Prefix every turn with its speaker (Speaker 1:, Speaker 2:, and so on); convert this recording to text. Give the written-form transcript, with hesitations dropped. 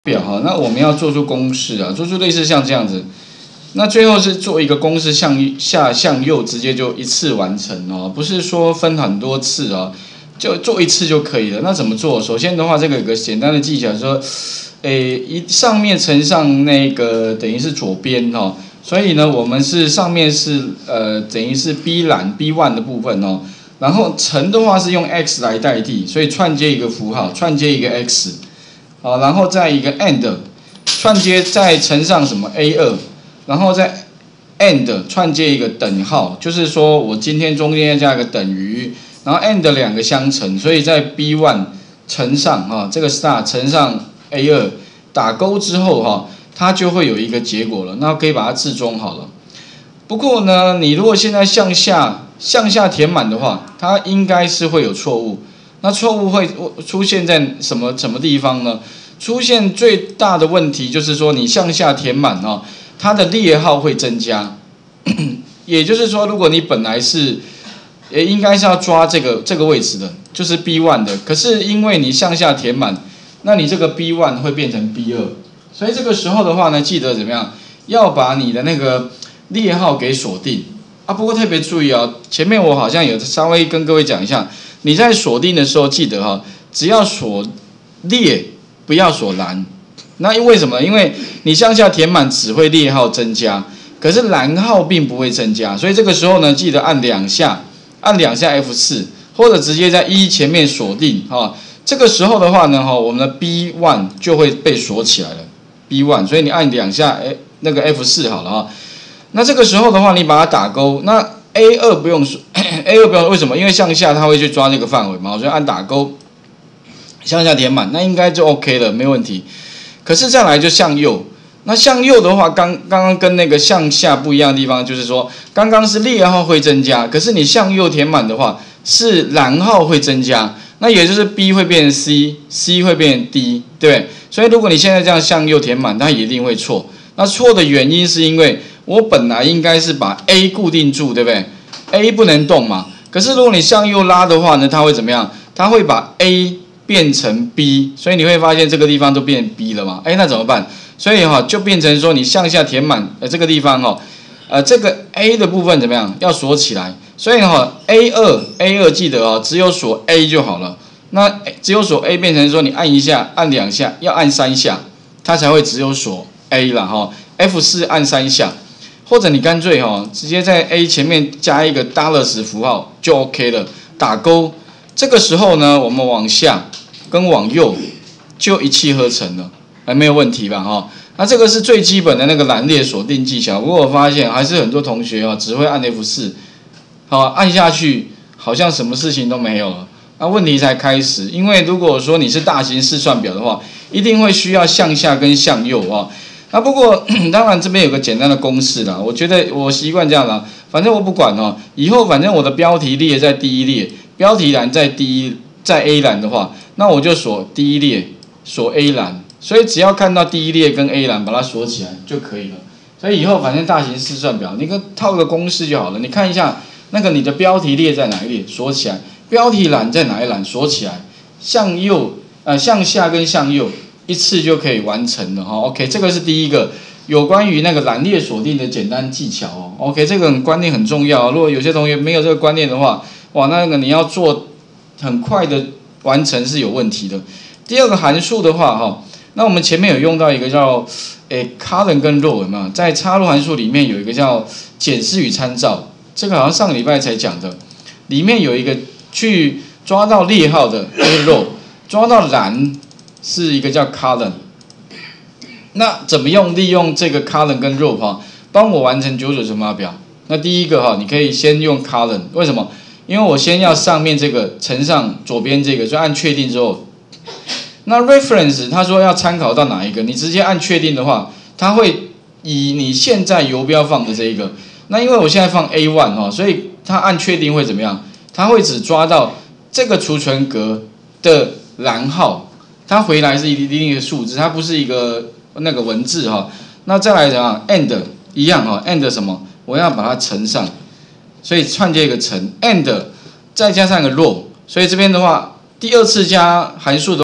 Speaker 1: 表哈，那我们要做出公式啊，做出类似像这样子，那最后是做一个公式向下向右直接就一次完成哦，不是说分很多次啊，就做一次就可以了。那怎么做？首先的话，这个有个简单的技巧，说，上面乘上那个等于是左边哦，所以呢，我们是上面是等于是 B 栏 B1 的部分哦，然后乘的话是用 x 来代替，所以串接一个符号，串接一个 x。好，然后再一个 and 串接，再乘上什么 A2，然后再 and 串接一个等号，就是说我今天中间要加一个等于，然后 and 两个相乘，所以在 B1 乘上这个 star 乘上 A2 打勾之后它就会有一个结果了，那可以把它置中好了。不过呢，你如果现在向下填满的话，它应该是会有错误。那错误会出现在什么地方呢？出现最大的问题就是说，你向下填满它的列号会增加。也就是说，如果你本来是应该是要抓这个位置的，就是 B1 的，可是因为你向下填满，那你这个 B1 会变成 B2，所以这个时候的话呢，记得怎么样？要把你的那个列号给锁定啊。不过特别注意前面我好像有稍微跟各位讲一下。你在锁定的时候，记得只要锁列，不要锁栏。那因为什么？因为你向下填满只会列号增加，可是栏号并不会增加。所以这个时候呢，记得按两下 F4， 或者直接在1前面锁定这个时候的话呢，我们的 B1 就会被锁起来了。B1， 所以你按两下那个 F4 好了那这个时候的话，你把它打勾，那A2 不用说，A2 不用，为什么？因为向下它会去抓这个范围嘛，所以按打勾，向下填满，那应该就 OK 了，没问题。可是再来就向右，那向右的话，刚刚跟那个向下不一样的地方，就是说，刚刚是列号会增加，可是你向右填满的话，是栏号会增加，那也就是 B 会变成 C 会变成 D， 对不对？所以如果你现在这样向右填满，它一定会错。那错的原因是因为我本来应该是把 A 固定住，对不对 ？A 不能动嘛。可是如果你向右拉的话呢，它会怎么样？它会把 A 变成 B， 所以你会发现这个地方都变成 B 了嘛？那怎么办？所以就变成说你向下填满这个地方这个 A 的部分怎么样？要锁起来。所以A2 记得只有锁 A 就好了。那只有锁 A 变成说你按一下、按两下，要按3下，它才会只有锁 A 啦F4 按3下。或者你干脆直接在 A 前面加一个 $ 符号就 OK 了，打勾。这个时候呢，我们往下跟往右就一气呵成了，没有问题吧那这个是最基本的那个栏列锁定技巧。不过我发现还是很多同学只会按 F4，按下去好像什么事情都没有了。那问题才开始，因为如果说你是大型试算表的话，一定会需要向下跟向右那不过当然这边有个简单的公式啦，我觉得我习惯这样啦，反正我不管以后反正我的标题列在第一列，标题栏在A 栏的话，那我就锁第一列，锁 A 栏，所以只要看到第一列跟 A 栏把它锁起来就可以了。所以以后反正大型试算表，你套个公式就好了，你看一下那个你的标题列在哪一列，锁起来，标题栏在哪一栏，锁起来，向下跟向右。一次就可以完成了OK， 这个是第一个有关于那个栏列锁定的简单技巧OK， 这个观念很重要如果有些同学没有这个观念的话，哇，那个你要做很快的完成是有问题的。第二个函数的话那我们前面有用到一个叫column 跟 row 嘛，在插入函数里面有一个叫检视与参照，这个好像上个礼拜才讲的，里面有一个去抓到列号的就是 row， 抓到栏是一个叫 column， 那怎么利用这个 column 跟 row 帮我完成990乘法表？那第一个你可以先用 column， 为什么？因为我先要上面这个乘上左边这个，就按确定之后，那 reference 他说要参考到哪一个，你直接按确定的话，它会以你现在游标放的这一个。那因为我现在放 A1 所以它按确定会怎么样？它会只抓到这个储存格的栏号。它回来是一定的数字，它不是一个那个文字那再来讲 and 一样and 什么？我要把它乘上，所以串接一个乘 and 再加上一个 row， 所以这边的话，第二次加函数的